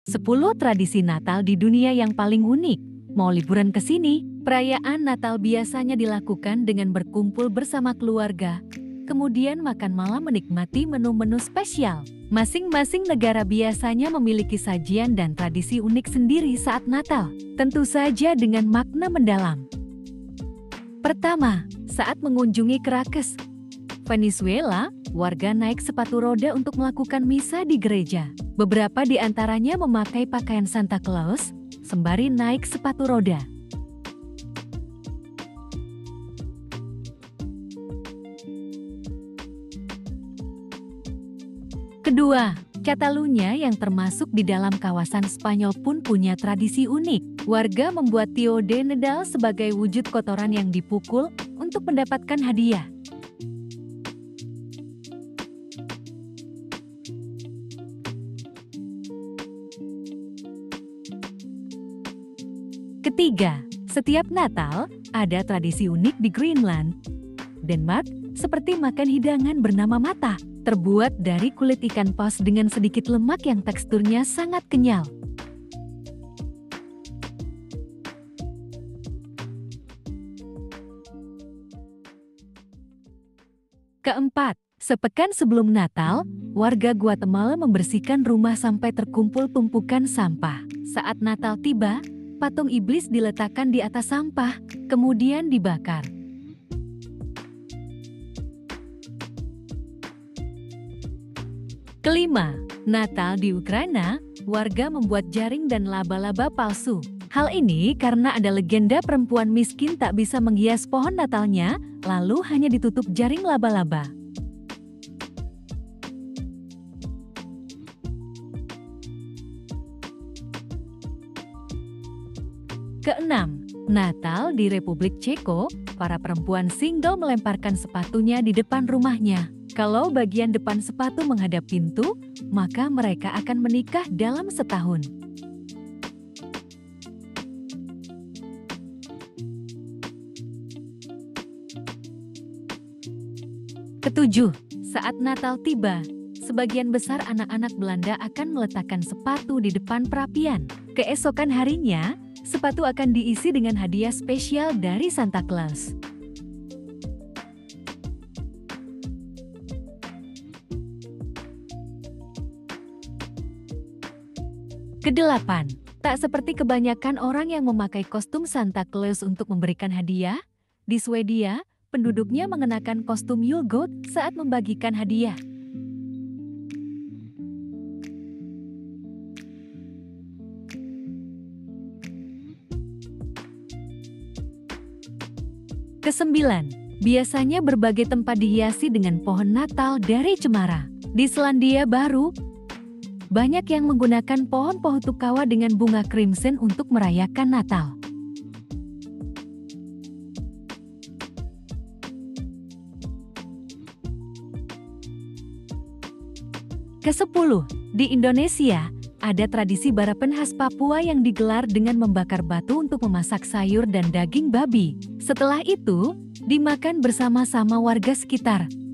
10 tradisi Natal di dunia yang paling unik. Mau liburan ke sini? Perayaan Natal biasanya dilakukan dengan berkumpul bersama keluarga, kemudian makan malam menikmati menu-menu spesial. Masing-masing negara biasanya memiliki sajian dan tradisi unik sendiri saat Natal, tentu saja dengan makna mendalam. Pertama, saat mengunjungi Caracas, Venezuela, warga naik sepatu roda untuk melakukan misa di gereja. Beberapa di antaranya memakai pakaian Santa Claus, sembari naik sepatu roda. Kedua, Catalunya yang termasuk di dalam kawasan Spanyol pun punya tradisi unik. Warga membuat Tio de Nadal sebagai wujud kotoran yang dipukul untuk mendapatkan hadiah. Ketiga, setiap Natal ada tradisi unik di Greenland, Denmark, seperti makan hidangan bernama mata, terbuat dari kulit ikan paus dengan sedikit lemak yang teksturnya sangat kenyal. Keempat, sepekan sebelum Natal, warga Guatemala membersihkan rumah sampai terkumpul tumpukan sampah. Saat Natal tiba, patung iblis diletakkan di atas sampah, kemudian dibakar. Kelima, Natal di Ukraina, warga membuat jaring dan laba-laba palsu. Hal ini karena ada legenda perempuan miskin tak bisa menghias pohon Natalnya, lalu hanya ditutup jaring laba-laba. Keenam, Natal di Republik Ceko, para perempuan single melemparkan sepatunya di depan rumahnya. Kalau bagian depan sepatu menghadap pintu, maka mereka akan menikah dalam setahun. Ketujuh, saat Natal tiba, sebagian besar anak-anak Belanda akan meletakkan sepatu di depan perapian. Keesokan harinya, sepatu akan diisi dengan hadiah spesial dari Santa Claus. Kedelapan, tak seperti kebanyakan orang yang memakai kostum Santa Claus untuk memberikan hadiah, di Swedia, penduduknya mengenakan kostum Yule Goat saat membagikan hadiah. Kesembilan, biasanya berbagai tempat dihiasi dengan pohon Natal dari cemara. Di Selandia Baru, banyak yang menggunakan pohon pohutukawa dengan bunga crimson untuk merayakan Natal. Kesepuluh, di Indonesia, ada tradisi barapen khas Papua yang digelar dengan membakar batu untuk memasak sayur dan daging babi. Setelah itu, dimakan bersama-sama warga sekitar.